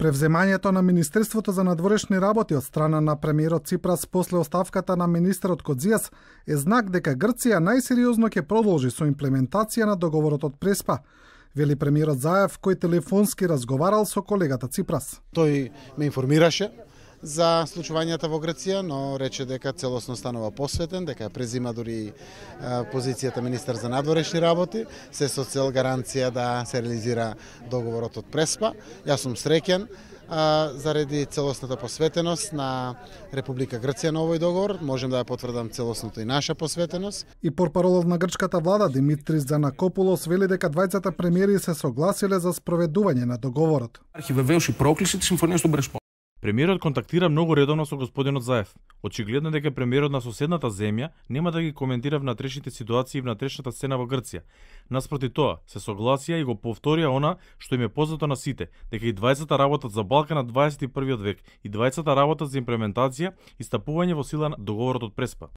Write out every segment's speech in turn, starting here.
Превземањето на Министерството за надворешни работи од страна на премиерот Ципрас после оставката на министерот Кодзијас е знак дека Грција најсериозно ќе продолжи со имплементација на договорот од Преспа, вели премиерот Заев, кој телефонски разговарал со колегата Ципрас. Тој ме информираше за случувањата во Грција, но рече дека целосно станува посветен, дека презима дури позицијата министер за надворешни работи, се со цел гаранција да се реализира договорот од Преспа. Јас сум среќен заради целосната посветеност на Република Грција на овој договор. Можем да ја потврдам целосното и наша посветеност. И портпаролот на грчката влада Димитрис Занакопулос вели дека двајцата премиери се согласиле за спроведување на договорот. Вевејаш и проклиси симфонија со Преспа. Премиерот контактира многу редовно со господинот Заев. Очигледно дека премиерот на соседната земја нема да ги коментира внатрешните ситуации и внатрешната сцена во Грција. Наспроти тоа, се согласија и го повторија она што им е познато на сите, дека и двајцата работат за Балкан на 21 век и двајцата работат за имплементација и стапување во сила на договорот од Преспа.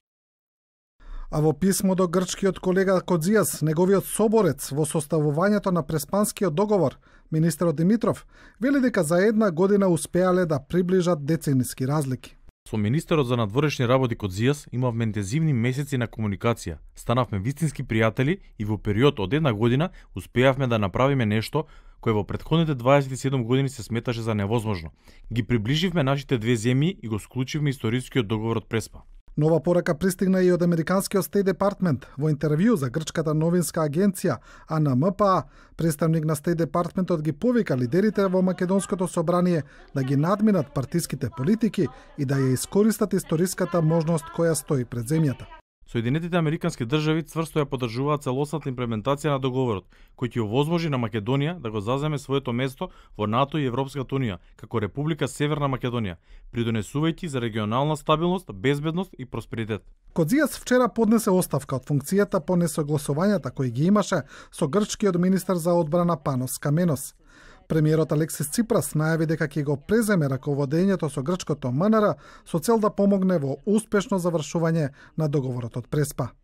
А во писмо до грчкиот колега Кодзијас, неговиот соборец во составувањето на Преспанскиот договор, министерот Димитров, вели дека за една година успеале да приближат децениски разлики. Со министерот за надворешни работи Кодзијас имавме интензивни месеци на комуникација. Станавме вистински пријатели и во период од една година успеавме да направиме нешто кое во претходните 27 години се сметаше за невозможно. Ги приближивме нашите две земји и го склучивме историскиот договор од Преспа. Нова порака пристигна и од Американскиот Стейт Департмент. Во интервју за грчката новинска агенција АНМПА, представник на Стейт Департментот ги повика лидерите во Македонското собрание да ги надминат партиските политики и да ја искористат историската можност која стои пред земјата. Соединетите Американски држави цврсто ја поддржуваат целосната имплементација на договорот, кој ќе овозможи на Македонија да го заземе своето место во НАТО и Европската унија, како Република Северна Македонија, придонесувајќи за регионална стабилност, безбедност и просперитет. Кодзијас вчера поднесе оставка од функцијата по несогласувањата кои ги имаше со грчкиот министер за одбрана Панос Каменос. Премиерот Алексис Ципрас најави дека ќе го преземе раководењето со грчкото МНР со цел да помогне во успешно завршување на договорот од Преспа.